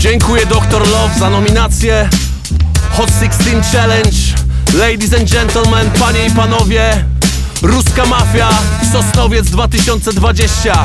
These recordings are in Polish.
Dziękuję Dr. Love za nominację. Hot 16 Challenge. Ladies and gentlemen, panie i panowie, Ruska Mafia, Sosnowiec 2020.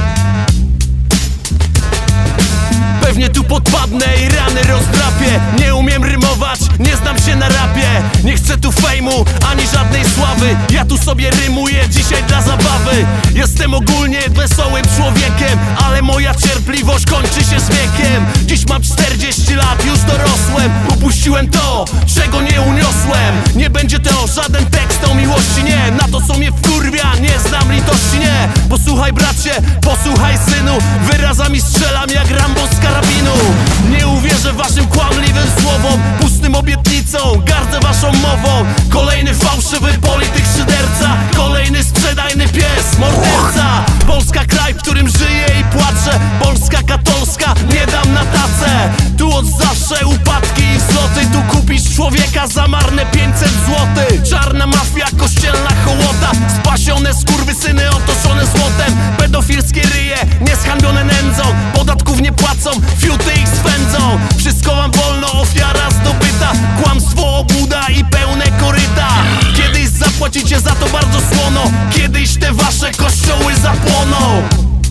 Pewnie tu podpadnę i rany rozdrapię. Nie umiem rymować, nie znam się na rapie. Nie chcę tu fejmu, ani żadnej sławy. Ja tu sobie rymuję dzisiaj dla zabawy. Jestem ogólnie wesołym człowiekiem, ale moja cierpliwość kończy się z wiekiem. Dziś mam 40 lat, już dorosłem. Upuściłem to, czego nie uniosłem. Nie będzie to żaden tekst o miłości, nie. Na to co mnie wkurwia, nie znam litości, nie. Posłuchaj bracie, posłuchaj synu. Wyrazami strzelam jak Rambo z karabinu. Nie uwierzę waszym kłamliwym słowom, pustym obietnicom, gardzę waszą mową. Kolejny fałszywy polityk szyderca, kolejny sprzedajny pies, morderca. Polska kraj, w którym żyję i płaczę. Polska katolska, nie dam na tacę. Tu od zawsze upadki i wzloty. Tu kupisz człowieka za marne 500 złotych. Czarna mafia, kościelna hołota, spasione skurwysyny otoczone złotem. Pedofilskie ryje, nieshańbione nędzą, podatków nie płacą, fiuty ich swędzą. Wszystko wam wolno, ofiara zdobyta. Kłamstwo, obłuda i pełne koryta. Kiedyś zapłacicie za to bardzo słono. Kiedyś te wasze kościoły zapłoną.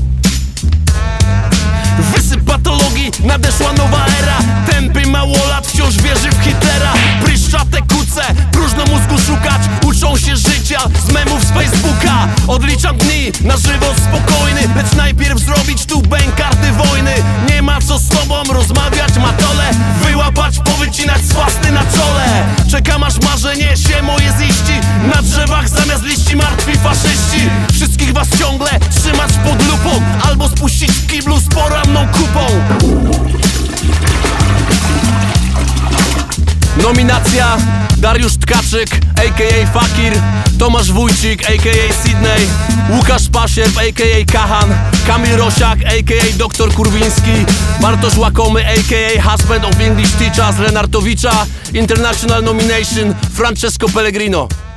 Wysyp patologii, nadeszła nowa era. Tępy małolat wciąż wierzy w Hitlera. Pryszczate kuce, próżno mózgu szukać. Uczą się życia z memów z Facebooka. Odliczam dni na żywot spokojny, lecz najpierw zrobić tu bękarty wojny. Nie ma co z tobą rozmawiać, matole. Wyłapać, powycinać swasty na czole. Czekam aż marzenie się moje ziści. Na drzewach zamiast liści martwi faszyści. Wszystkich was ciągle trzymać pod lupą, albo spuścić w kiblu z poranną kupą. Nominacja: Dariusz Tkaczyk, a.k.a. Fakir, Tomasz Wójcik, a.k.a. Sydney, Łukasz Pasierb, a.k.a. Kahan, Kamil Rosiak, a.k.a. Dr. Kurwiński, Bartosz Łakomy, a.k.a. Husband of English Teachers, Lenartowicza. International nomination: Francesco Pellegrino.